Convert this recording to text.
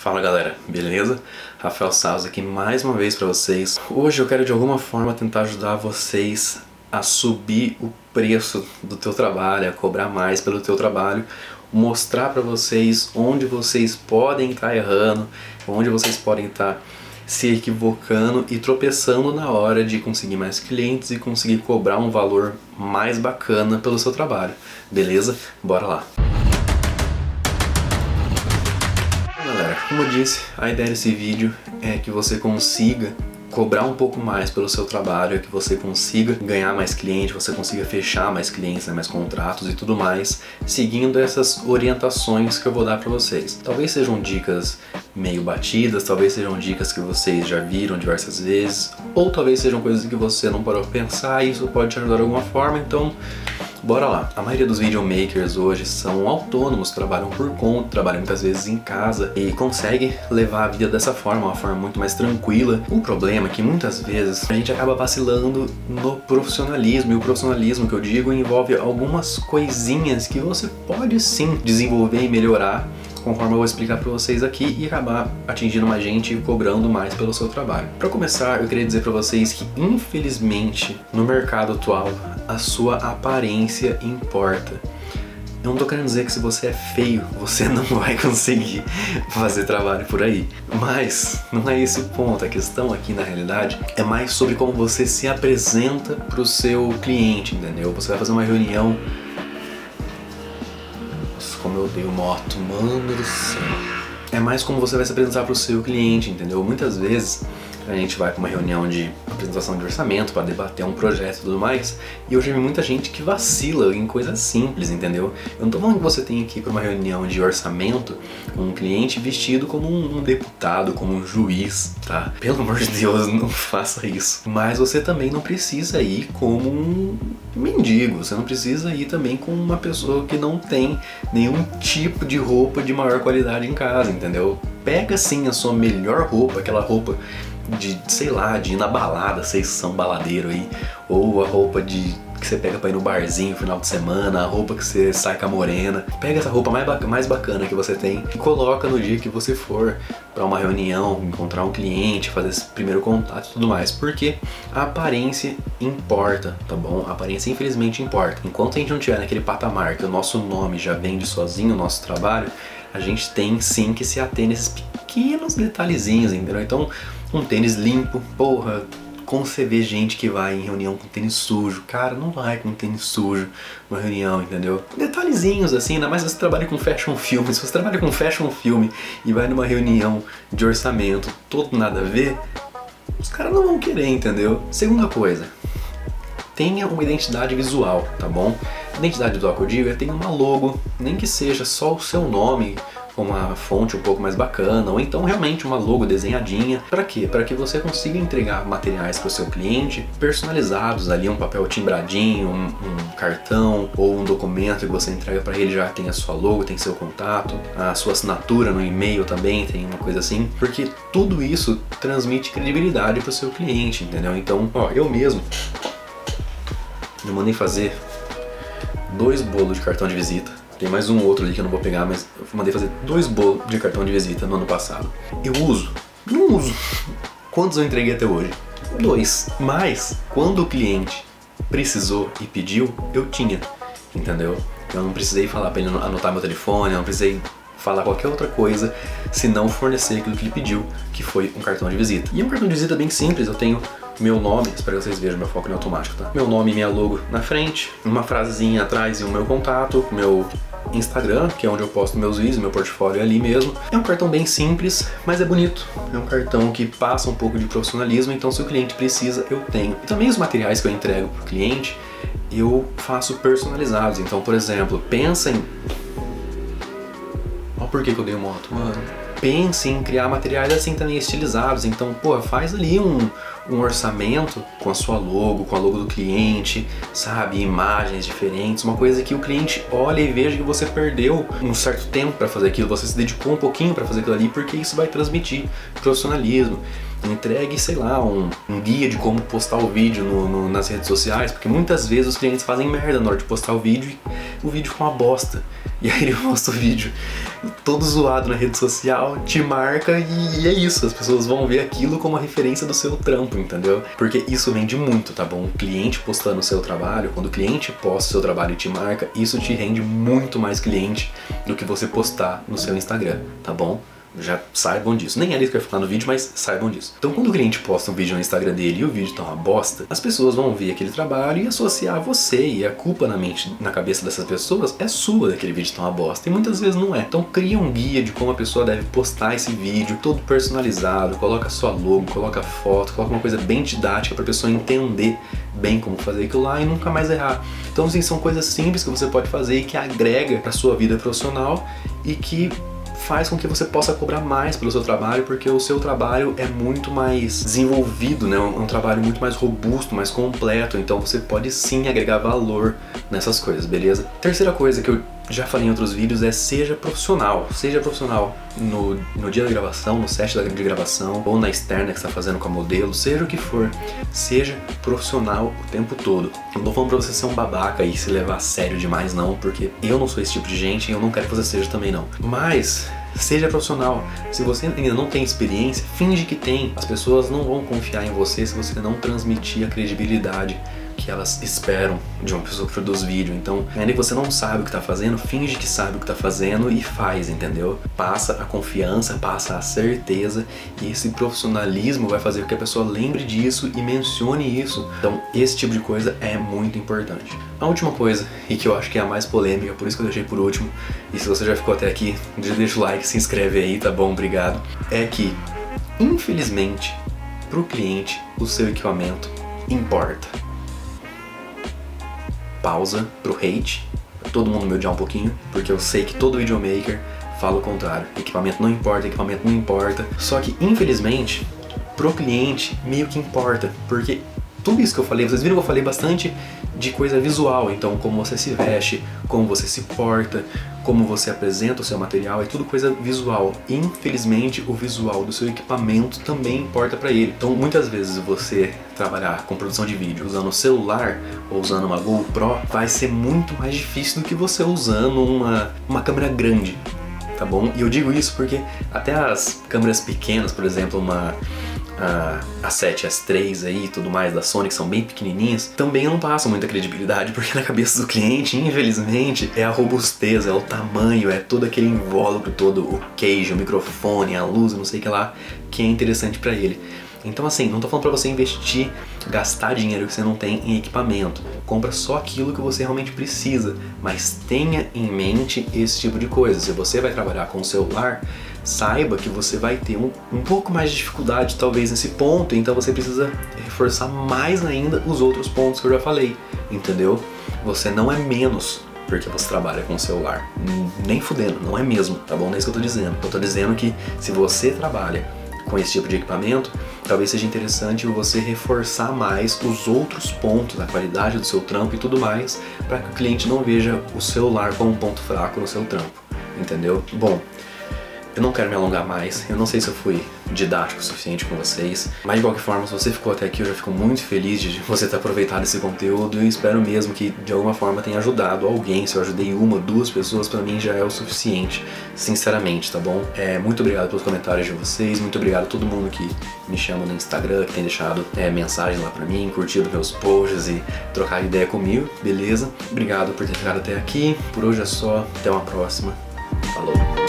Fala galera, beleza? Rafael Salles aqui mais uma vez pra vocês. Hoje eu quero de alguma forma tentar ajudar vocês a subir o preço do teu trabalho, a cobrar mais pelo teu trabalho, mostrar pra vocês onde vocês podem estar errando, onde vocês podem estar se equivocando e tropeçando na hora de conseguir mais clientes e conseguir cobrar um valor mais bacana pelo seu trabalho, beleza? Bora lá! Galera, como eu disse, a ideia desse vídeo é que você consiga cobrar um pouco mais pelo seu trabalho, que você consiga ganhar mais clientes, você consiga fechar mais clientes, mais contratos e tudo mais, seguindo essas orientações que eu vou dar para vocês. Talvez sejam dicas meio batidas, talvez sejam dicas que vocês já viram diversas vezes, ou talvez sejam coisas que você não parou pra pensar e isso pode te ajudar de alguma forma, então bora lá. A maioria dos videomakers hoje são autônomos, trabalham por conta, trabalham muitas vezes em casa e conseguem levar a vida dessa forma, uma forma muito mais tranquila. O problema é que muitas vezes a gente acaba vacilando no profissionalismo, e o profissionalismo que eu digo envolve algumas coisinhas que você pode sim desenvolver e melhorar, conforme eu vou explicar para vocês aqui, e acabar atingindo mais gente e cobrando mais pelo seu trabalho. Para começar, eu queria dizer para vocês que infelizmente no mercado atual a sua aparência importa. Eu não tô querendo dizer que se você é feio, você não vai conseguir fazer trabalho por aí. Mas não é esse o ponto. A questão aqui, na realidade, é mais sobre como você se apresenta pro seu cliente, entendeu? Você vai fazer uma reunião... Nossa, como eu odeio moto, mano do céu. É mais como você vai se apresentar pro seu cliente, entendeu? Muitas vezes a gente vai para uma reunião de apresentação de orçamento para debater um projeto e tudo mais, e eu já vi muita gente que vacila em coisas simples, entendeu? Eu não tô falando que você tem que ir para uma reunião de orçamento com um cliente vestido como um deputado, como um juiz, tá? Pelo amor de Deus, não faça isso. Mas você também não precisa ir como um mendigo, você não precisa ir também com uma pessoa que não tem nenhum tipo de roupa de maior qualidade em casa, entendeu? Pega sim a sua melhor roupa, aquela roupa de, sei lá, de ir na balada, vocês são baladeiro aí, ou a roupa que você pega pra ir no barzinho no final de semana, a roupa que você sai com a morena. Pega essa roupa mais bacana que você tem e coloca no dia que você for pra uma reunião, encontrar um cliente, fazer esse primeiro contato e tudo mais, porque a aparência importa, tá bom? A aparência infelizmente importa. Enquanto a gente não tiver naquele patamar que o nosso nome já vende sozinho o nosso trabalho, a gente tem sim que se ater nesses pequenos detalhezinhos, entendeu? Então, um tênis limpo, porra, como você vê gente que vai em reunião com tênis sujo, cara, não vai com tênis sujo numa reunião, entendeu? Detalhezinhos assim, ainda mais se você trabalha com fashion film, se você trabalha com fashion film e vai numa reunião de orçamento, todo nada a ver, os caras não vão querer, entendeu? Segunda coisa, tenha uma identidade visual, tá bom? Identidade visual que eu digo é ter uma logo, nem que seja só o seu nome, com uma fonte um pouco mais bacana, ou então realmente uma logo desenhadinha. Para quê? Para que você consiga entregar materiais para o seu cliente personalizados ali, um papel timbradinho, um cartão ou um documento que você entrega para ele já tem a sua logo, tem seu contato, a sua assinatura no e-mail também, tem uma coisa assim, porque tudo isso transmite credibilidade para o seu cliente, entendeu? Então, ó, eu mandei fazer 2 bolos de cartão de visita. Tem mais um outro ali que eu não vou pegar, mas eu mandei fazer 2 bolos de cartão de visita no ano passado. Eu uso? Não uso. Quantos eu entreguei até hoje? 2. Mas, quando o cliente precisou e pediu, eu tinha, entendeu? Eu não precisei falar pra ele anotar meu telefone, eu não precisei falar qualquer outra coisa se não fornecer aquilo que ele pediu, que foi um cartão de visita. E é um cartão de visita bem simples, eu tenho meu nome, espero que vocês vejam meu foco no automático, tá? Meu nome e minha logo na frente, uma frasezinha atrás e o meu contato, meu Instagram, que é onde eu posto meus vídeos, meu portfólio é ali mesmo. É um cartão bem simples, mas é bonito. É um cartão que passa um pouco de profissionalismo, então se o cliente precisa, eu tenho. E também os materiais que eu entrego pro cliente, eu faço personalizados. Então, por exemplo, pensa em... Olha por que eu dei moto, mano. Pense em criar materiais assim também estilizados. Então, pô, faz ali um orçamento com a sua logo, com a logo do cliente, sabe? Imagens diferentes, uma coisa que o cliente olha e veja que você perdeu um certo tempo para fazer aquilo, você se dedicou um pouquinho para fazer aquilo ali, porque isso vai transmitir profissionalismo. Entregue, sei lá, um guia de como postar o vídeo nas redes sociais, porque muitas vezes os clientes fazem merda na hora de postar o vídeo e o vídeo fica uma bosta. E aí ele posta o vídeo todo zoado na rede social, te marca e é isso. As pessoas vão ver aquilo como a referência do seu trampo, entendeu? Porque isso vende muito, tá bom? O cliente postando o seu trabalho, quando o cliente posta o seu trabalho e te marca, isso te rende muito mais cliente do que você postar no seu Instagram, tá bom? Já saibam disso. Nem é isso que eu ia falar no vídeo, mas saibam disso. Então quando o cliente posta um vídeo no Instagram dele e o vídeo tá uma bosta, as pessoas vão ver aquele trabalho e associar a você, e a culpa na cabeça dessas pessoas é sua daquele vídeo tá uma bosta, e muitas vezes não é. Então cria um guia de como a pessoa deve postar esse vídeo, todo personalizado, coloca sua logo, coloca foto, coloca uma coisa bem didática pra pessoa entender bem como fazer aquilo lá e nunca mais errar. Então assim, são coisas simples que você pode fazer e que agrega pra sua vida profissional e que faz com que você possa cobrar mais pelo seu trabalho, porque o seu trabalho é muito mais desenvolvido, né? É um trabalho muito mais robusto, mais completo, então você pode sim agregar valor nessas coisas, beleza? Terceira coisa que eu já falei em outros vídeos é seja profissional no dia da gravação, no set de gravação ou na externa que você está fazendo com a modelo, seja o que for, seja profissional o tempo todo. Eu não tô falando pra você ser um babaca e se levar a sério demais não, porque eu não sou esse tipo de gente e eu não quero que você seja também não. Mas seja profissional. Se você ainda não tem experiência, finge que tem. As pessoas não vão confiar em você se você não transmitir a credibilidade que elas esperam de uma pessoa que produz vídeo. Então, ainda que você não sabe o que tá fazendo, finge que sabe o que tá fazendo e faz, entendeu? Passa a confiança, passa a certeza, e esse profissionalismo vai fazer com que a pessoa lembre disso e mencione isso. Então, esse tipo de coisa é muito importante. A última coisa, e que eu acho que é a mais polêmica, por isso que eu deixei por último, e se você já ficou até aqui, deixa o like, se inscreve aí, tá bom? Obrigado. É que, infelizmente, pro cliente, o seu equipamento importa. Pausa pro hate, pra todo mundo me odiar um pouquinho, porque eu sei que todo videomaker fala o contrário. Equipamento não importa. Só que, infelizmente, pro cliente meio que importa, porque tudo isso que eu falei, vocês viram que eu falei bastante de coisa visual, então como você se veste, como você se porta, como você apresenta o seu material, é tudo coisa visual. Infelizmente, o visual do seu equipamento também importa para ele. Então, muitas vezes você trabalhar com produção de vídeo usando o celular ou usando uma GoPro vai ser muito mais difícil do que você usando uma câmera grande, tá bom? E eu digo isso porque até as câmeras pequenas, por exemplo, a 7S3 aí e tudo mais da Sony, que são bem pequenininhas, também não passam muita credibilidade, porque na cabeça do cliente, infelizmente, é a robustez, é o tamanho, é todo aquele invólucro todo, o queijo, o microfone, a luz, não sei o que lá, que é interessante pra ele. Então assim, não tô falando pra você investir, gastar dinheiro que você não tem em equipamento. Compra só aquilo que você realmente precisa, mas tenha em mente esse tipo de coisa. Se você vai trabalhar com o celular, saiba que você vai ter um pouco mais de dificuldade talvez nesse ponto, então você precisa reforçar mais ainda os outros pontos que eu já falei, entendeu? Você não é menos porque você trabalha com o celular, nem fudendo, não é mesmo, tá bom? Não é isso que eu tô dizendo. Eu tô dizendo que se você trabalha com esse tipo de equipamento, talvez seja interessante você reforçar mais os outros pontos, a qualidade do seu trampo e tudo mais, para que o cliente não veja o celular como um ponto fraco no seu trampo, entendeu? Bom, eu não quero me alongar mais, eu não sei se eu fui didático o suficiente com vocês, mas de qualquer forma, se você ficou até aqui, eu já fico muito feliz de você ter aproveitado esse conteúdo e espero mesmo que de alguma forma tenha ajudado alguém. Se eu ajudei uma, duas pessoas, pra mim já é o suficiente, sinceramente, tá bom? Muito obrigado pelos comentários de vocês, muito obrigado a todo mundo que me chama no Instagram, que tem deixado mensagem lá pra mim, curtido meus posts e trocado ideia comigo, beleza? Obrigado por ter ficado até aqui, por hoje é só, até uma próxima, falou!